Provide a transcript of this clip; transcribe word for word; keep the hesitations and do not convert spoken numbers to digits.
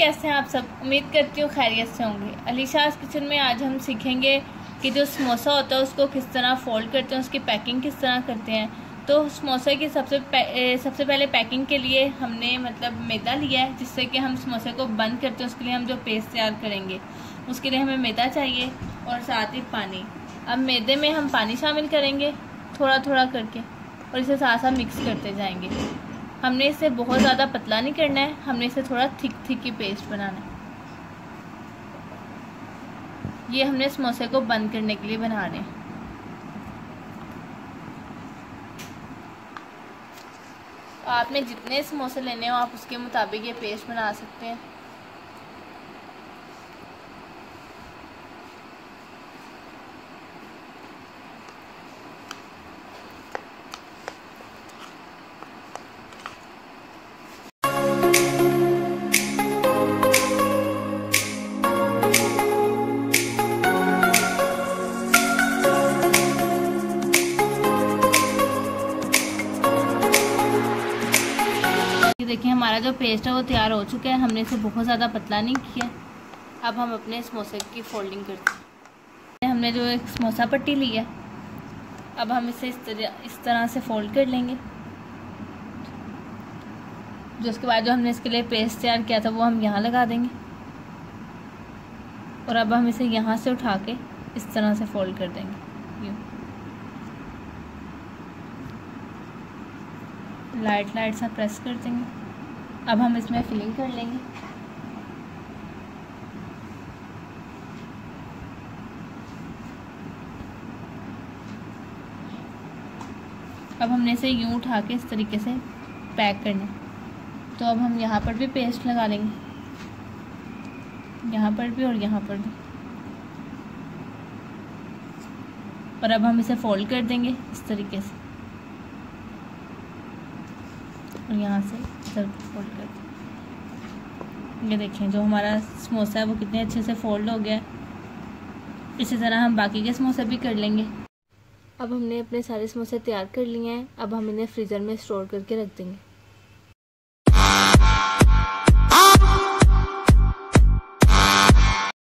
कैसे हैं आप सब। उम्मीद करती हूँ खैरियत से होंगे। अलीशाज़ किचन में आज हम सीखेंगे कि जो समोसा होता है उसको किस तरह फोल्ड करते हैं, उसकी पैकिंग किस तरह करते हैं। तो समोसे की सबसे सबसे पहले पैकिंग के लिए हमने मतलब मैदा लिया है, जिससे कि हम समोसे को बंद करते हैं। उसके लिए हम जो पेस्ट तैयार करेंगे उसके लिए हमें मैदा चाहिए और साथ ही पानी। अब मैदे में हम पानी शामिल करेंगे थोड़ा थोड़ा करके और इसे साथ साथ मिक्स करते जाएंगे। हमने इसे बहुत ज़्यादा पतला नहीं करना है, हमने इसे थोड़ा थिक थिक की पेस्ट बनाना है। ये हमने समोसे को बंद करने के लिए बनाने हैं। आपने जितने समोसे लेने हो आप उसके मुताबिक ये पेस्ट बना सकते हैं। देखिए हमारा जो पेस्ट है वो तैयार हो चुका है। हमने इसे बहुत ज़्यादा पतला नहीं किया। अब हम अपने समोसे की फोल्डिंग करते हैं। हमने जो एक समोसा पट्टी ली है, अब हम इसे इस तरह इस तरह से फोल्ड कर लेंगे। जो उसके बाद जो हमने इसके लिए पेस्ट तैयार किया था वो हम यहाँ लगा देंगे और अब हम इसे यहाँ से उठा के इस तरह से फोल्ड कर देंगे। यूँ लाइट लाइट सा प्रेस कर देंगे। अब हम इसमें फिलिंग कर लेंगे। अब हमने इसे यूं उठा के इस तरीके से पैक करना है। तो अब हम यहाँ पर भी पेस्ट लगा लेंगे, यहाँ पर भी और यहाँ पर भी, और अब हम इसे फोल्ड कर देंगे इस तरीके से और यहाँ से इधर फोल्ड कर दें। ये देखें जो हमारा समोसा है वो कितने अच्छे से फोल्ड हो गया है। इसी तरह हम बाकी के समोसे भी कर लेंगे। अब हमने अपने सारे समोसे तैयार कर लिए हैं। अब हम इन्हें फ्रीज़र में स्टोर करके रख देंगे।